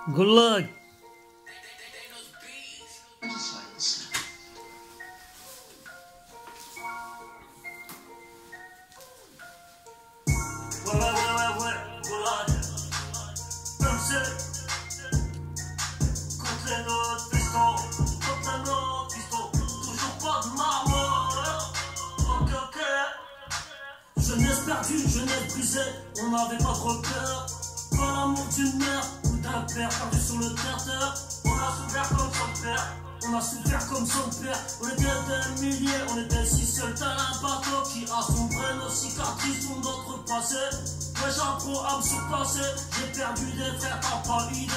Good luck. Ouais, good luck. Comme c'est, contre les notes, piston, contre les notes, piston, toujours pas de marmot. Ok. Jeunesse perdue, jeunesse brisée, on n'avait pas trop peur. Pas l'amour d'une mère ou d'un père perdu sur le terre. On a souffert comme son père, on a souffert comme son père. On était des milliers, on était si seuls. Tel un bateau qui a sombré, nos cicatrices sont notre passé. Ouais, j'apprends à me surpasser, j'ai perdu des frères, t'as pas idée.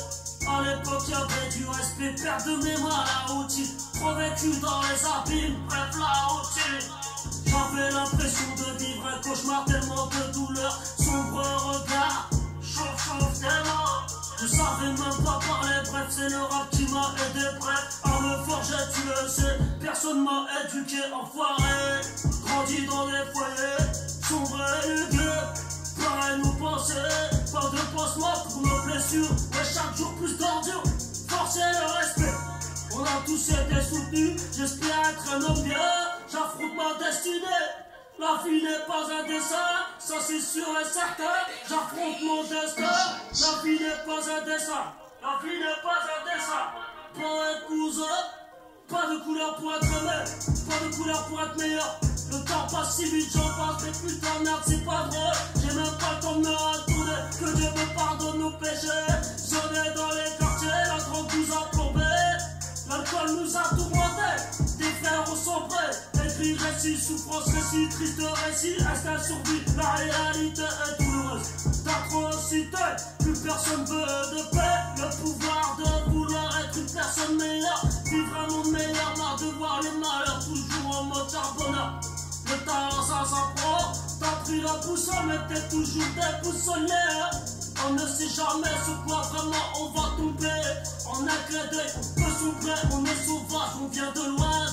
À l'époque y'avait du respect, perte de mémoire, la routine. Trop vécu dans les abîmes, bref la routine. J'avais l'impression de vivre un cauchemar, tellement de douleur. Sombre regard, chauffe tellement. Je savais même pas parler, bref c'est le rap qui m'a aidé. Bref, à me forger tu le sais, personne m'a éduqué, enfoiré. Grandi dans les foyers, sombre et hugueux. Pareil nous penser, pas de pansement pour nos blessures. Ouais, chaque jour plus d'ordure, forcer le respect. On a tous été soutenus, j'espère être un homme bien. J'affronte ma destinée, la vie n'est pas un dessin, ça c'est sûr et certain. J'affronte mon destin, la vie n'est pas un dessin, la vie n'est pas un dessin. Pas un cousin, pas de couleur pour être aimé, pas de couleur pour être meilleur. Le temps passe si vite, j'en passe, mais putain merde c'est pas drôle. J'ai même pas le temps de me retourner, que Dieu me pardonne nos péchés. J'en dans les quartiers, la drogue nous a plombé. L'alcool nous a tourmentés, des frères ont sombré. Écrit récit, souffrance, récit, triste récit, instinct survie. La réalité est douloureuse, d'atrocité. Plus personne veut de paix, le pouvoir de vouloir être une personne meilleure. Vivre un monde meilleur, marre de voir les malheurs, toujours en mode charbonneur. Le talent ça s'apprend, t'as pris la boussole, mais t'es toujours déboussolé. On ne sait jamais sur quoi vraiment on va tomber. On a crédé, on peut s'ouvrir, on est sauvage, on vient de loin.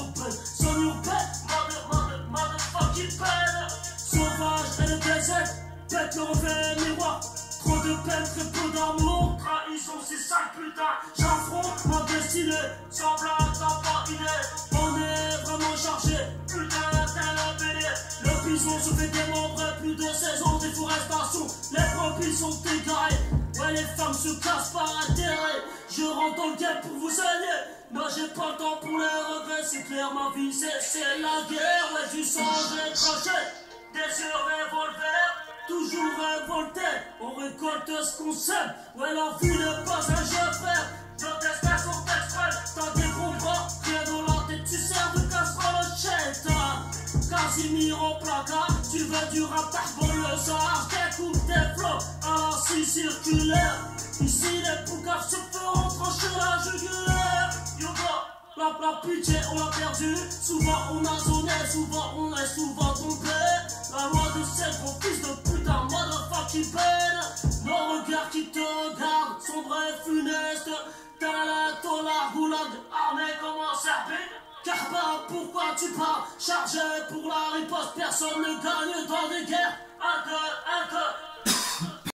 Son urbaine, motherfucking peine. Sauvage et le désert, pète le reflet miroir. Trop de peine, très peu d'amour. Trahison, c'est sale putain. J'affronte ma destinée, sans blague, t'as pas idée. On est vraiment chargé, putain, t'es la bélier. Le bison se fait démembrer, plus de saison, déforestation. Les brebis sont égarées, ouais les femmes se cassent par intérêt. Je rentre dans le game pour vous aider. Moi j'ai pas le temps pour les regrets, c'est clair ma vie c'est la guerre. Ouais du sang j'ai craché, des yeux revolver. Toujours révolté, on récolte ce qu'on sème. Ouais la vie n'est pas un jeu frère, nos destins sont extrêmes. T'as des gros bras, rien dans la tête, tu sers de casserole au chétan. Casimir au placard, tu veux du rap, t'arbole le Sahara. J'écoute tes flots à la scie circulaire. Ici les poucaves se feront trancher la jugulaire. La pitié on l'a perdu, souvent on a zoné, souvent on est souvent trompé. La loi de ces gros fils de putain, motherfucking peine. Nos regards qui te regardent, sombres et funestes. Talent au largoulag, armé comme un serpent. Car pas pourquoi tu parles, chargé pour la riposte, personne ne gagne dans des guerres. Un cœur,